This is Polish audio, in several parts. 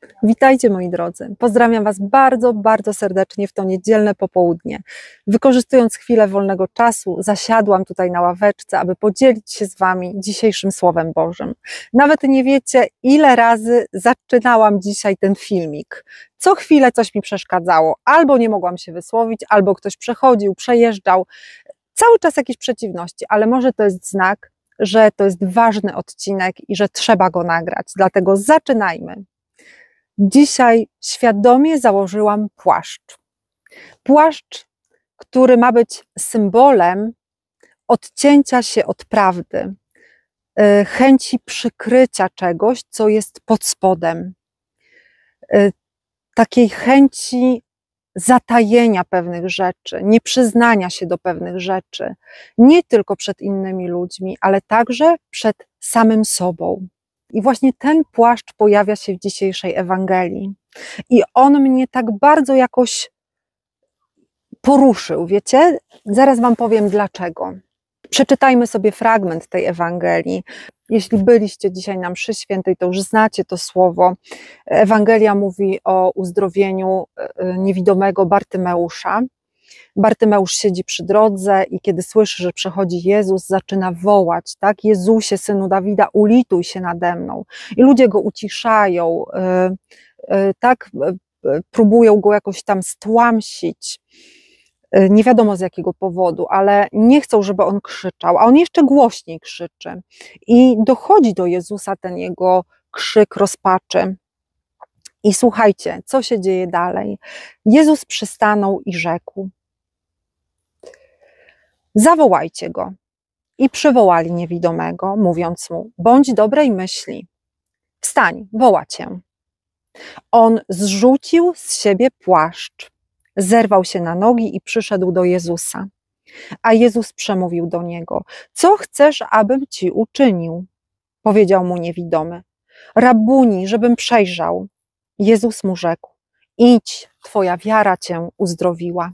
Witajcie moi drodzy, pozdrawiam Was bardzo, bardzo serdecznie w to niedzielne popołudnie. Wykorzystując chwilę wolnego czasu, zasiadłam tutaj na ławeczce, aby podzielić się z Wami dzisiejszym Słowem Bożym. Nawet nie wiecie, ile razy zaczynałam dzisiaj ten filmik. Co chwilę coś mi przeszkadzało, albo nie mogłam się wysłowić, albo ktoś przechodził, przejeżdżał. Cały czas jakieś przeciwności, ale może to jest znak, że to jest ważny odcinek i że trzeba go nagrać, dlatego zaczynajmy. Dzisiaj świadomie założyłam płaszcz. Płaszcz, który ma być symbolem odcięcia się od prawdy, chęci przykrycia czegoś, co jest pod spodem, takiej chęci zatajenia pewnych rzeczy, nieprzyznania się do pewnych rzeczy, nie tylko przed innymi ludźmi, ale także przed samym sobą. I właśnie ten płaszcz pojawia się w dzisiejszej Ewangelii. I on mnie tak bardzo jakoś poruszył, wiecie? Zaraz Wam powiem dlaczego. Przeczytajmy sobie fragment tej Ewangelii. Jeśli byliście dzisiaj na mszy świętej, to już znacie to słowo. Ewangelia mówi o uzdrowieniu niewidomego Bartymeusza. Bartymeusz siedzi przy drodze i kiedy słyszy, że przechodzi Jezus, zaczyna wołać, tak? Jezusie, Synu Dawida, ulituj się nade mną. I ludzie go uciszają, tak? Próbują go jakoś tam stłamsić. Nie wiadomo z jakiego powodu, ale nie chcą, żeby on krzyczał, a on jeszcze głośniej krzyczy. I dochodzi do Jezusa ten jego krzyk rozpaczy. I słuchajcie, co się dzieje dalej. Jezus przystanął i rzekł: zawołajcie go. I przywołali niewidomego, mówiąc mu: bądź dobrej myśli, wstań, woła cię. On zrzucił z siebie płaszcz, zerwał się na nogi i przyszedł do Jezusa. A Jezus przemówił do niego: co chcesz, abym ci uczynił? Powiedział mu niewidomy: Rabuni, żebym przejrzał. Jezus mu rzekł: idź, twoja wiara cię uzdrowiła.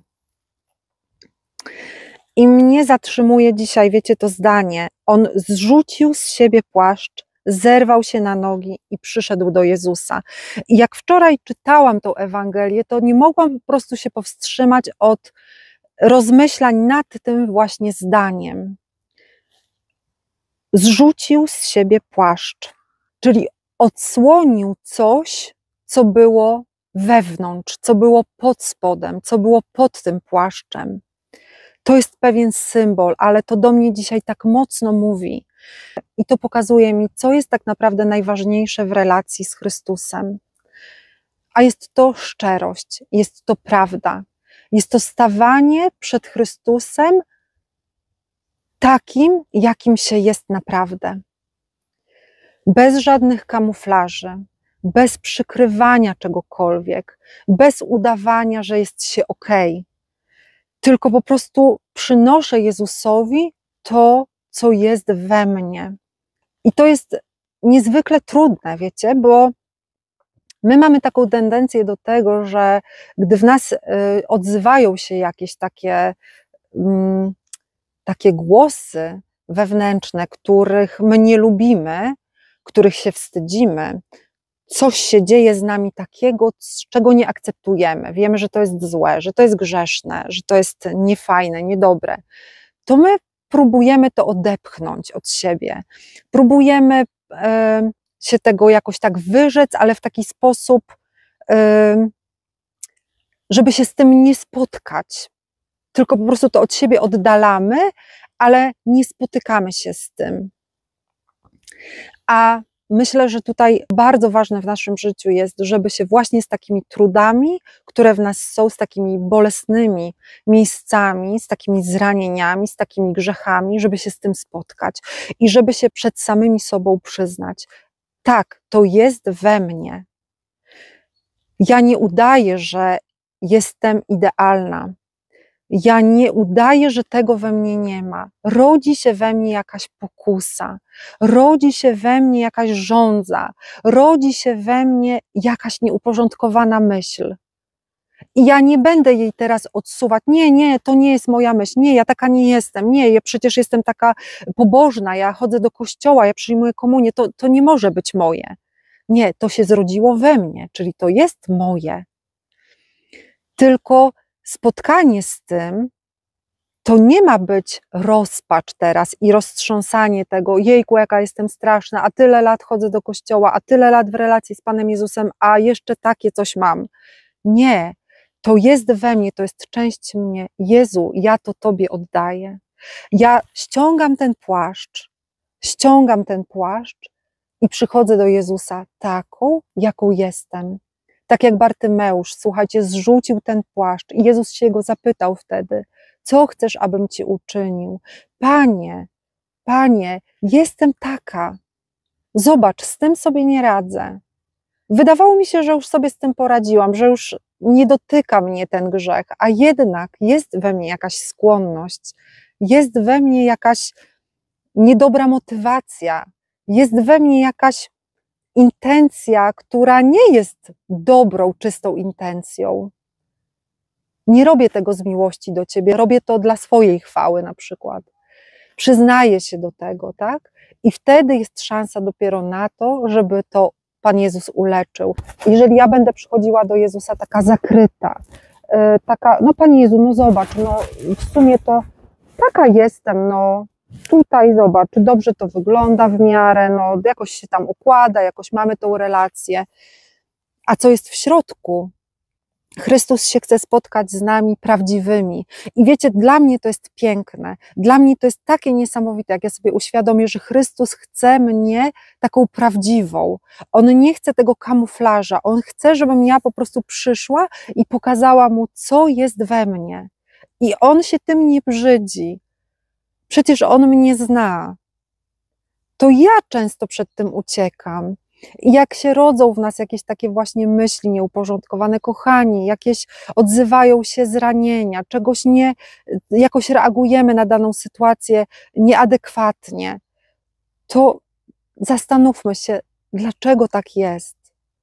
I mnie zatrzymuje dzisiaj, wiecie, to zdanie. On zrzucił z siebie płaszcz, zerwał się na nogi i przyszedł do Jezusa. I jak wczoraj czytałam tą Ewangelię, to nie mogłam po prostu się powstrzymać od rozmyślań nad tym właśnie zdaniem. Zrzucił z siebie płaszcz, czyli odsłonił coś, co było wewnątrz, co było pod spodem, co było pod tym płaszczem. To jest pewien symbol, ale to do mnie dzisiaj tak mocno mówi. I to pokazuje mi, co jest tak naprawdę najważniejsze w relacji z Chrystusem. A jest to szczerość, jest to prawda. Jest to stawanie przed Chrystusem takim, jakim się jest naprawdę. Bez żadnych kamuflaży, bez przykrywania czegokolwiek, bez udawania, że jest się okej. Tylko po prostu przynoszę Jezusowi to, co jest we mnie. I to jest niezwykle trudne, wiecie, bo my mamy taką tendencję do tego, że gdy w nas odzywają się jakieś takie głosy wewnętrzne, których my nie lubimy, których się wstydzimy, coś się dzieje z nami takiego, czego nie akceptujemy, wiemy, że to jest złe, że to jest grzeszne, że to jest niefajne, niedobre, to my próbujemy to odepchnąć od siebie, próbujemy się tego jakoś tak wyrzec, ale w taki sposób, żeby się z tym nie spotkać, tylko po prostu to od siebie oddalamy, ale nie spotykamy się z tym. A myślę, że tutaj bardzo ważne w naszym życiu jest, żeby się właśnie z takimi trudami, które w nas są, z takimi bolesnymi miejscami, z takimi zranieniami, z takimi grzechami, żeby się z tym spotkać i żeby się przed samymi sobą przyznać: tak, to jest we mnie. Ja nie udaję, że jestem idealna. Ja nie udaję, że tego we mnie nie ma. Rodzi się we mnie jakaś pokusa, rodzi się we mnie jakaś żądza, rodzi się we mnie jakaś nieuporządkowana myśl. I ja nie będę jej teraz odsuwać. Nie, to nie jest moja myśl. Nie, ja taka nie jestem. Nie, ja przecież jestem taka pobożna, ja chodzę do kościoła, ja przyjmuję komunię. To nie może być moje. Nie, to się zrodziło we mnie, czyli to jest moje. Tylko spotkanie z tym to nie ma być rozpacz teraz i roztrząsanie tego, jejku, jaka jestem straszna, a tyle lat chodzę do kościoła, a tyle lat w relacji z Panem Jezusem, a jeszcze takie coś mam. Nie, to jest we mnie, to jest część mnie. Jezu, ja to Tobie oddaję. Ja ściągam ten płaszcz i przychodzę do Jezusa taką, jaką jestem. Tak jak Bartymeusz, słuchajcie, zrzucił ten płaszcz i Jezus się go zapytał wtedy, co chcesz, abym Ci uczynił? Panie, jestem taka. Zobacz, z tym sobie nie radzę. Wydawało mi się, że już sobie z tym poradziłam, że już nie dotyka mnie ten grzech, a jednak jest we mnie jakaś skłonność, jest we mnie jakaś niedobra motywacja, jest we mnie jakaś intencja, która nie jest dobrą, czystą intencją. Nie robię tego z miłości do Ciebie, robię to dla swojej chwały na przykład. Przyznaję się do tego, tak? I wtedy jest szansa dopiero na to, żeby to Pan Jezus uleczył. Jeżeli ja będę przychodziła do Jezusa taka zakryta, taka, no Panie Jezu, no zobacz, no w sumie to taka jestem, no tutaj zobacz, dobrze to wygląda w miarę, no jakoś się tam układa, jakoś mamy tą relację. A co jest w środku? Chrystus się chce spotkać z nami prawdziwymi. I wiecie, dla mnie to jest piękne, dla mnie to jest takie niesamowite, jak ja sobie uświadomię, że Chrystus chce mnie taką prawdziwą. On nie chce tego kamuflaża, On chce, żebym ja po prostu przyszła i pokazała Mu, co jest we mnie. I On się tym nie brzydzi. Przecież On mnie zna. To ja często przed tym uciekam. I jak się rodzą w nas jakieś takie właśnie myśli nieuporządkowane, kochani, jakieś odzywają się zranienia, czegoś nie, jakoś reagujemy na daną sytuację nieadekwatnie, to zastanówmy się, dlaczego tak jest.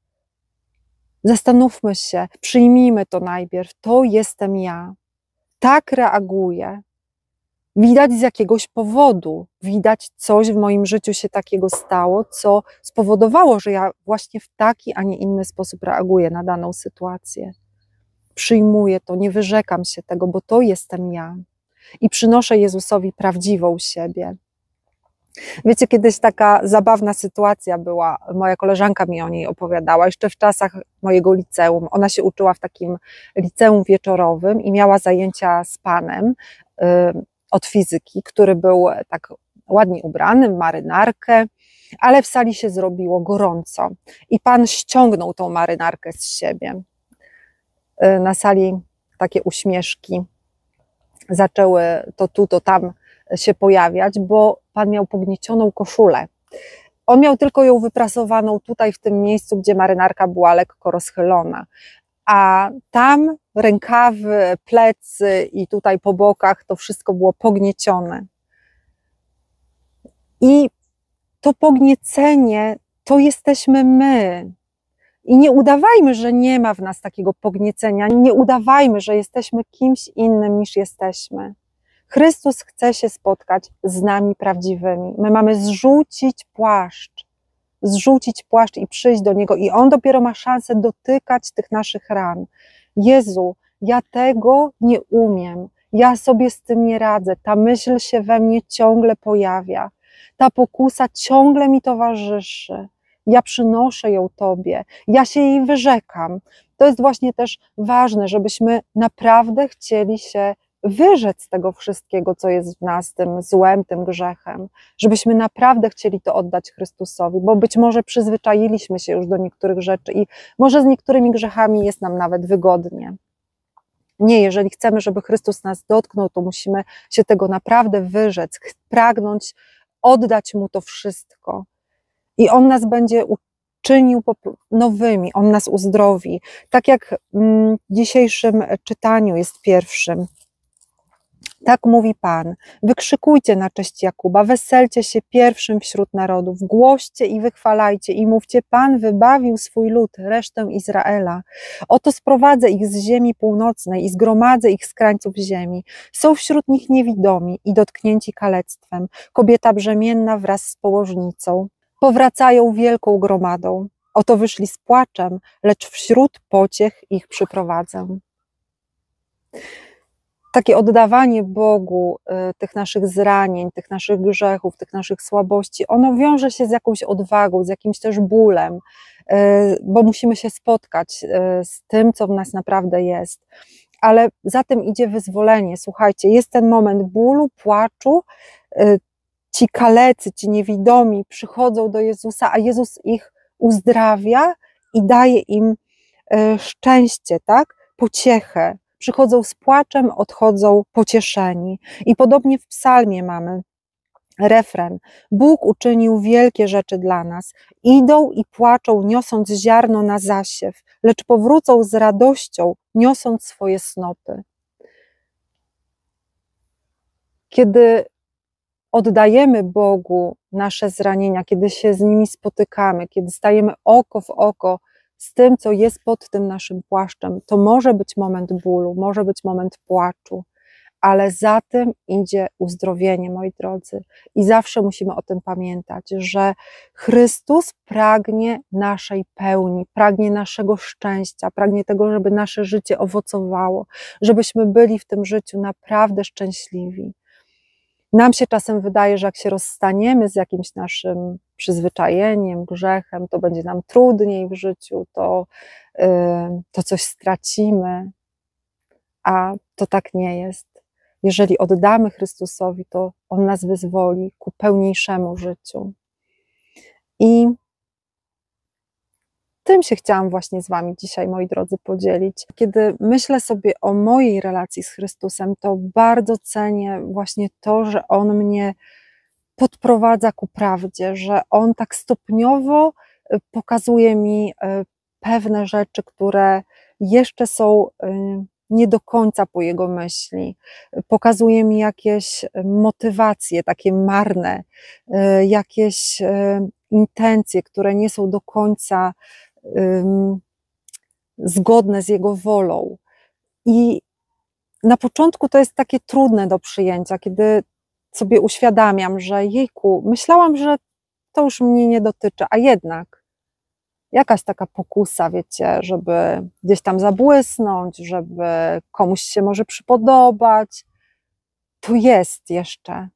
Zastanówmy się, przyjmijmy to najpierw, to jestem ja. Tak reaguję. Widać z jakiegoś powodu, widać coś w moim życiu się takiego stało, co spowodowało, że ja właśnie w taki, a nie inny sposób reaguję na daną sytuację. Przyjmuję to, nie wyrzekam się tego, bo to jestem ja. I przynoszę Jezusowi prawdziwą siebie. Wiecie, kiedyś taka zabawna sytuacja była, moja koleżanka mi o niej opowiadała, jeszcze w czasach mojego liceum. Ona się uczyła w takim liceum wieczorowym i miała zajęcia z panem, od fizyki, który był tak ładnie ubrany, marynarkę, ale w sali się zrobiło gorąco i pan ściągnął tą marynarkę z siebie. Na sali takie uśmieszki zaczęły to tu, to tam się pojawiać, bo pan miał pogniecioną koszulę. On miał tylko ją wyprasowaną tutaj w tym miejscu, gdzie marynarka była lekko rozchylona, a tam rękawy, plecy i tutaj po bokach to wszystko było pogniecione. I to pogniecenie to jesteśmy my. I nie udawajmy, że nie ma w nas takiego pogniecenia, nie udawajmy, że jesteśmy kimś innym niż jesteśmy. Chrystus chce się spotkać z nami prawdziwymi. My mamy zrzucić płaszcz i przyjść do Niego i On dopiero ma szansę dotykać tych naszych ran. Jezu, ja tego nie umiem, ja sobie z tym nie radzę, ta myśl się we mnie ciągle pojawia, ta pokusa ciągle mi towarzyszy, ja przynoszę ją Tobie, ja się jej wyrzekam. To jest właśnie też ważne, żebyśmy naprawdę chcieli się wyrzec tego wszystkiego, co jest w nas, tym złem, tym grzechem, żebyśmy naprawdę chcieli to oddać Chrystusowi, bo być może przyzwyczailiśmy się już do niektórych rzeczy i może z niektórymi grzechami jest nam nawet wygodnie. Nie, jeżeli chcemy, żeby Chrystus nas dotknął, to musimy się tego naprawdę wyrzec, pragnąć oddać Mu to wszystko i On nas będzie czynił nowymi, On nas uzdrowi. Tak jak w dzisiejszym czytaniu jest pierwszym. Tak mówi Pan, wykrzykujcie na cześć Jakuba, weselcie się pierwszym wśród narodów, głoście i wychwalajcie i mówcie, Pan wybawił swój lud, resztę Izraela. Oto sprowadzę ich z ziemi północnej i zgromadzę ich z krańców ziemi. Są wśród nich niewidomi i dotknięci kalectwem, kobieta brzemienna wraz z położnicą. Powracają wielką gromadą. Oto wyszli z płaczem, lecz wśród pociech ich przyprowadzę. Takie oddawanie Bogu tych naszych zranień, tych naszych grzechów, tych naszych słabości, ono wiąże się z jakąś odwagą, z jakimś też bólem, bo musimy się spotkać z tym, co w nas naprawdę jest. Ale za tym idzie wyzwolenie. Słuchajcie, jest ten moment bólu, płaczu, ci kalecy, ci niewidomi przychodzą do Jezusa, a Jezus ich uzdrawia i daje im szczęście, tak? Pociechę. Przychodzą z płaczem, odchodzą pocieszeni. I podobnie w psalmie mamy refren. Bóg uczynił wielkie rzeczy dla nas. Idą i płaczą, niosąc ziarno na zasiew, lecz powrócą z radością, niosąc swoje snopy. Kiedy oddajemy Bogu nasze zranienia, kiedy się z nimi spotykamy, kiedy stajemy oko w oko z tym, co jest pod tym naszym płaszczem, to może być moment bólu, może być moment płaczu, ale za tym idzie uzdrowienie, moi drodzy. I zawsze musimy o tym pamiętać, że Chrystus pragnie naszej pełni, pragnie naszego szczęścia, pragnie tego, żeby nasze życie owocowało, żebyśmy byli w tym życiu naprawdę szczęśliwi. Nam się czasem wydaje, że jak się rozstaniemy z jakimś naszym przyzwyczajeniem, grzechem, to będzie nam trudniej w życiu, to coś stracimy, a to tak nie jest. Jeżeli oddamy Chrystusowi, to On nas wyzwoli ku pełniejszemu życiu. I tym się chciałam właśnie z Wami dzisiaj, moi drodzy, podzielić. Kiedy myślę sobie o mojej relacji z Chrystusem, to bardzo cenię właśnie to, że On mnie podprowadza ku prawdzie, że On tak stopniowo pokazuje mi pewne rzeczy, które jeszcze są nie do końca po Jego myśli. Pokazuje mi jakieś motywacje takie marne, jakieś intencje, które nie są do końca zgodne z Jego wolą. I na początku to jest takie trudne do przyjęcia, kiedy sobie uświadamiam, że jejku, myślałam, że to już mnie nie dotyczy, a jednak jakaś taka pokusa, wiecie, żeby gdzieś tam zabłysnąć, żeby komuś się może przypodobać, to jest jeszcze.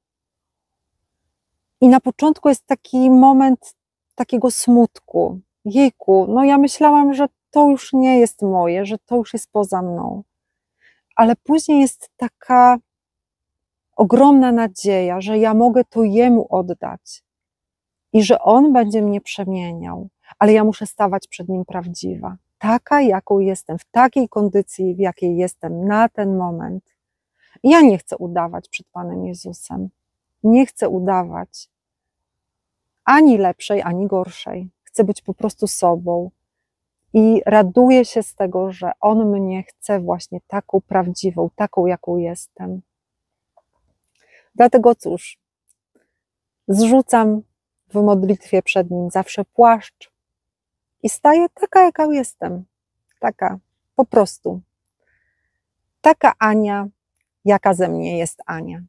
I na początku jest taki moment takiego smutku. Jejku, no ja myślałam, że to już nie jest moje, że to już jest poza mną. Ale później jest taka ogromna nadzieja, że ja mogę to Jemu oddać i że On będzie mnie przemieniał, ale ja muszę stawać przed Nim prawdziwa, taka jaką jestem, w takiej kondycji, w jakiej jestem na ten moment. I ja nie chcę udawać przed Panem Jezusem, nie chcę udawać ani lepszej, ani gorszej. Chcę być po prostu sobą i raduję się z tego, że On mnie chce właśnie taką prawdziwą, taką jaką jestem. Dlatego cóż, zrzucam w modlitwie przed Nim zawsze płaszcz i staję taka, jaka jestem. Taka, po prostu. Taka Ania, jaka ze mnie jest Ania.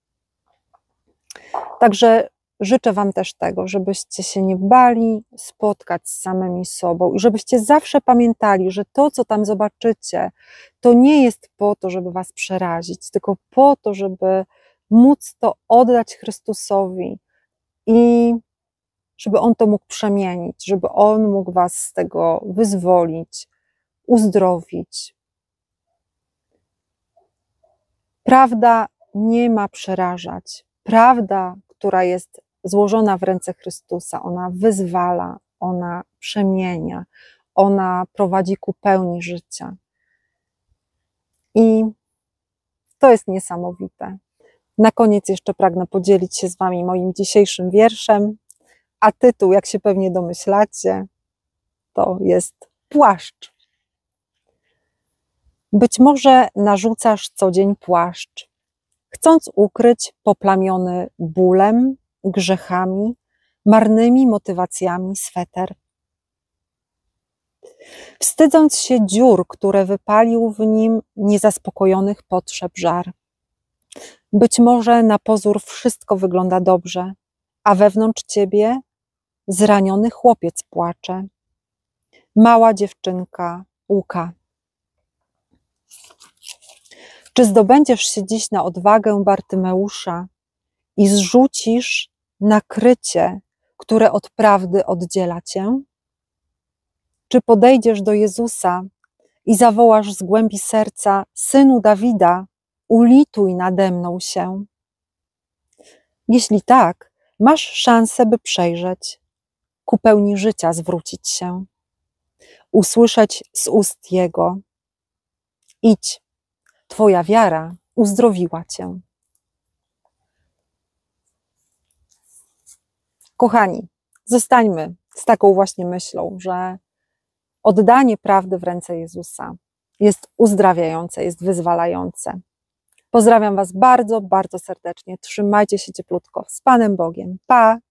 Także życzę Wam też tego, żebyście się nie bali spotkać z samymi sobą i żebyście zawsze pamiętali, że to, co tam zobaczycie, to nie jest po to, żeby Was przerazić, tylko po to, żeby móc to oddać Chrystusowi i żeby On to mógł przemienić, żeby On mógł Was z tego wyzwolić, uzdrowić. Prawda nie ma przerażać. Prawda, która jest złożona w ręce Chrystusa, ona wyzwala, ona przemienia, ona prowadzi ku pełni życia. I to jest niesamowite. Na koniec jeszcze pragnę podzielić się z Wami moim dzisiejszym wierszem, a tytuł, jak się pewnie domyślacie, to jest Płaszcz. Być może narzucasz co dzień płaszcz, chcąc ukryć poplamiony bólem, grzechami, marnymi motywacjami sweter. Wstydząc się dziur, które wypalił w nim niezaspokojonych potrzeb żar. Być może na pozór wszystko wygląda dobrze, a wewnątrz ciebie zraniony chłopiec płacze, mała dziewczynka Łuka. Czy zdobędziesz się dziś na odwagę Bartymeusza i zrzucisz nakrycie, które od prawdy oddziela cię? Czy podejdziesz do Jezusa i zawołasz z głębi serca: Synu Dawida, ulituj nade mną się? Jeśli tak, masz szansę, by przejrzeć, ku pełni życia zwrócić się, usłyszeć z ust Jego: idź, Twoja wiara uzdrowiła cię. Kochani, zostańmy z taką właśnie myślą, że oddanie prawdy w ręce Jezusa jest uzdrawiające, jest wyzwalające. Pozdrawiam Was bardzo, bardzo serdecznie. Trzymajcie się cieplutko. Z Panem Bogiem. Pa!